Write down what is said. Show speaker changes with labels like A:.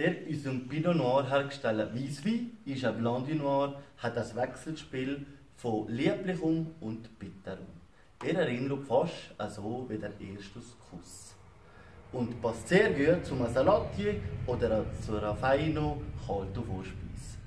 A: Der in unserem Pinot Noir hergestellte Weisswein ist ein Blanc du Noir, hat das Wechselspiel von Lieblichem und Bitterem. Er erinnert fast so wie der erste Kuss. Und passt sehr gut zum Salatier oder zu einer feinen kalten Vorspeise.